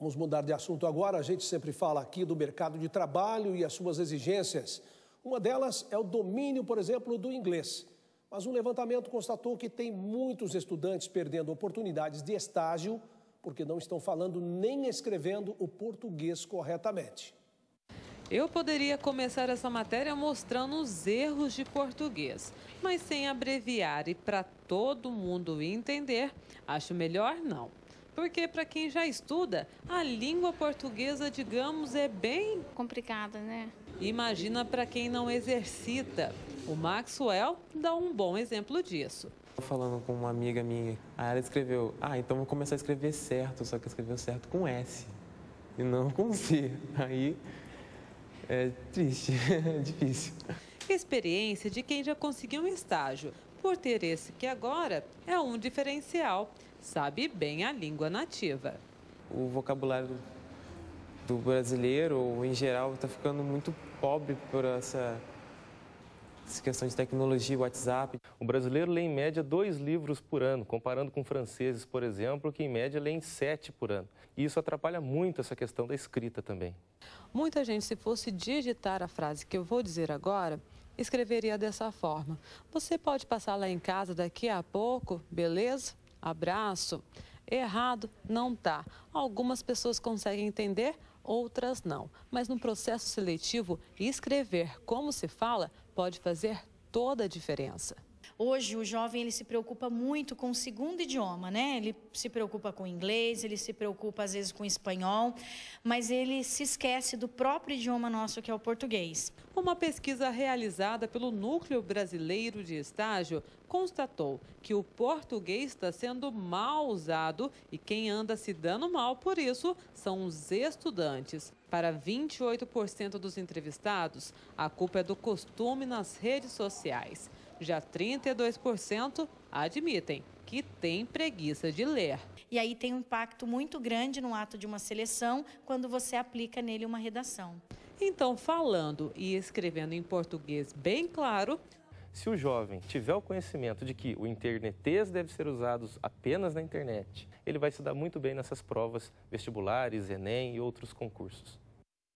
Vamos mudar de assunto agora. A gente sempre fala aqui do mercado de trabalho e as suas exigências. Uma delas é o domínio, por exemplo, do inglês. Mas um levantamento constatou que tem muitos estudantes perdendo oportunidades de estágio porque não estão falando nem escrevendo o português corretamente. Eu poderia começar essa matéria mostrando os erros de português, mas sem abreviar e para todo mundo entender, acho melhor não. Porque para quem já estuda, a língua portuguesa, digamos, é bem complicada, né? Imagina para quem não exercita. O Maxwell dá um bom exemplo disso. Falando com uma amiga minha, ela escreveu, então vou começar a escrever certo, só que escreveu certo com S e não com C. Aí é triste, é difícil. Experiência de quem já conseguiu um estágio, por ter esse que agora é um diferencial. Sabe bem a língua nativa. O vocabulário do brasileiro, em geral, está ficando muito pobre por essa questão de tecnologia, WhatsApp. O brasileiro lê em média 2 livros por ano, comparando com franceses, por exemplo, que em média lêem 7 por ano. E isso atrapalha muito essa questão da escrita também. Muita gente, se fosse digitar a frase que eu vou dizer agora, escreveria dessa forma. Você pode passar lá em casa daqui a pouco, beleza? Abraço. Errado não tá. Algumas pessoas conseguem entender, outras não. Mas no processo seletivo, escrever como se fala pode fazer toda a diferença. Hoje o jovem ele se preocupa muito com o segundo idioma, né? Ele se preocupa com o inglês, ele se preocupa às vezes com o espanhol, mas ele se esquece do próprio idioma nosso que é o português. Uma pesquisa realizada pelo Núcleo Brasileiro de Estágio constatou que o português está sendo mal usado e quem anda se dando mal por isso são os estudantes. Para 28% dos entrevistados, a culpa é do costume nas redes sociais. Já 32% admitem que tem preguiça de ler. E aí tem um impacto muito grande no ato de uma seleção quando você aplica nele uma redação. Então, falando e escrevendo em português bem claro... Se o jovem tiver o conhecimento de que o internetês deve ser usado apenas na internet, ele vai se dar muito bem nessas provas vestibulares, Enem e outros concursos.